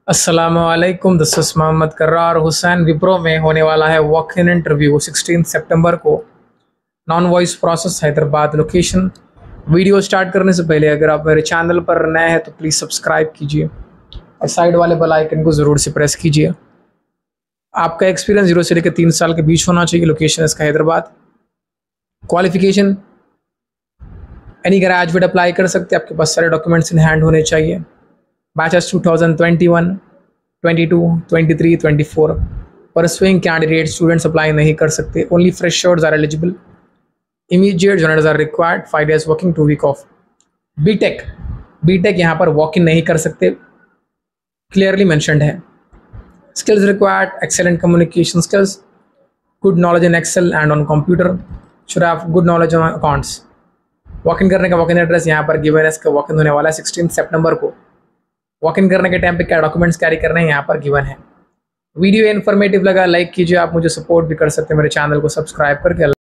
अस्सलामुअलैकुम, this is Mohammad Karrar Hussain. Wipro में होने वाला है वॉक इन इंटरव्यू 16 सितंबर को। Non voice process, Hyderabad location. Video start करने से पहले अगर आप मेरे चैनल पर नए हैं तो प्लीज़ सब्सक्राइब कीजिए और साइड वाले बेल आइकन को ज़रूर से प्रेस कीजिए। आपका एक्सपीरियंस 0 से लेकर 3 साल के बीच होना चाहिए। लोकेशन इसका Hyderabad. Qualification, any graduate apply कर सकते हैं। आपके पास सारे डॉक्यूमेंट्स इन हैंड होने चाहिए। Batches 2021, 22, 23, 24। Pursuing candidate students apply नहीं कर सकते। Only freshers are eligible. Immediate joiners are required. 5 days working, 2 week off. BTech यहाँ पर वॉक इन नहीं कर सकते, क्लियरली मैंशनड है। Skills required, excellent communication skills, good knowledge in Excel and on computer, should have good knowledge on accounts. Walk in करने का walk in address यहाँ पर गिवन है। इसका वॉक इन होने वाला है 16 सितंबर को। वॉक इन करने के टाइम पे क्या डॉक्यूमेंट्स कैरी करने हैं यहाँ पर गिवन है। वीडियो इन्फॉर्मेटिव लगा लाइक कीजिए। आप मुझे सपोर्ट भी कर सकते हैं मेरे चैनल को सब्सक्राइब करके।